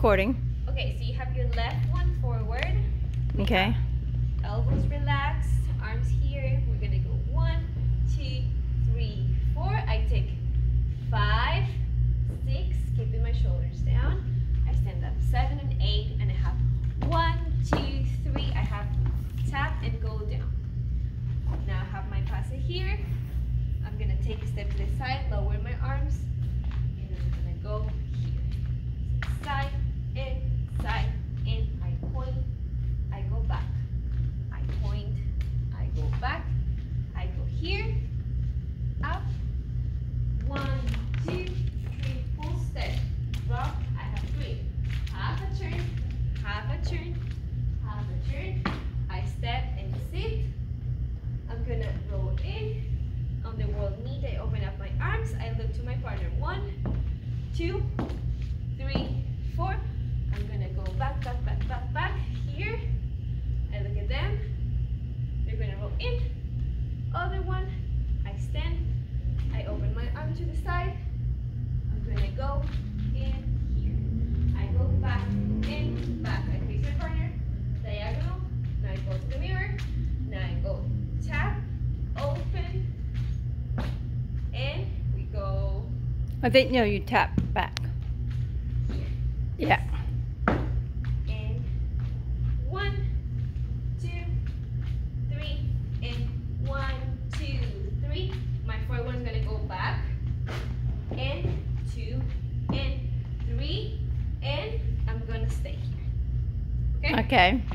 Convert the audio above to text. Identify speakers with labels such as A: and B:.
A: recording.
B: Okay, so you have your left one forward.
A: Okay.
B: Elbows relaxed, arms here. We're gonna go 1, 2, 3, 4. I take 5, 6, keeping my shoulders down. I stand up 7 and 8, and I have 1, 2, 3. I have tap and go down. Now I have my passe here. I'm gonna take a step to the side, lower my arms, and then I'm gonna go here. Side, in, I point, I go back. I point, I go back, I go here, up, 1, 2, 3, full step, rock, I have 3, half a turn, half a turn, half a turn, I step and sit, I'm gonna roll in, on the world knee, I open up my arms, I look to my partner, 1, 2, 3, 4, I'm gonna go back, back, back, back, back, here, I look at them, they're gonna roll in, other one, I stand, I open my arm to the side, I'm gonna go in here, I go back, in, back, I face my partner, diagonal, now I go to the mirror, now I go tap, open, and we go.
A: I think no, you tap back.
B: Here.
A: Yeah.
B: And 1, 2, 3, and 1, 2, 3. My forward one's gonna go back, and 2, and 3, and I'm gonna stay here. Okay?
A: Okay.